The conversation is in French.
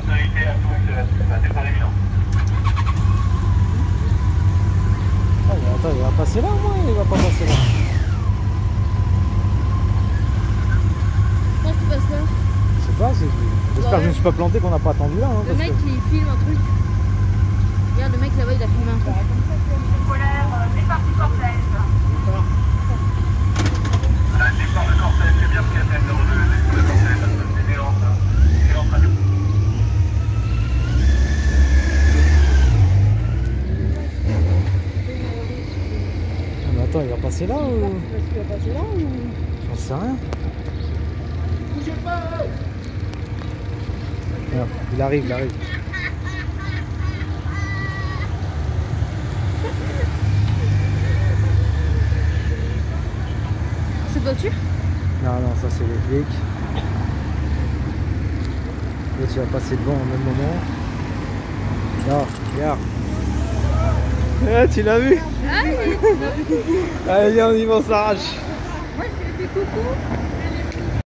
autorités à tous, c'est pas évident. Ah, mais attends, il va passer là, moi, il va pas passer là. Pourquoi tu passes là? Je sais pas, j'espère que je ne me suis pas planté, qu'on n'a pas attendu là. Hein, le mec il filme un truc. Regarde, le mec là-bas il a filmé un truc. Scolaire, départ du cortège. Départ de cortège, c'est bien ce qu'il y a tête de cortège, c'est silence radio. Ah, mais attends, il va passer là ou... Parce qu'il va passer là ou... J'en sais rien. Bougez pas. Regarde, il arrive, il arrive. Cette voiture? Non, non, ça c'est les flics. Là, tu vas passer devant au même moment. Là, regarde. Ah, tu l'as vu? Ah oui. Allez, viens, on y va, on s'arrache. Moi je lui ai fait coucou.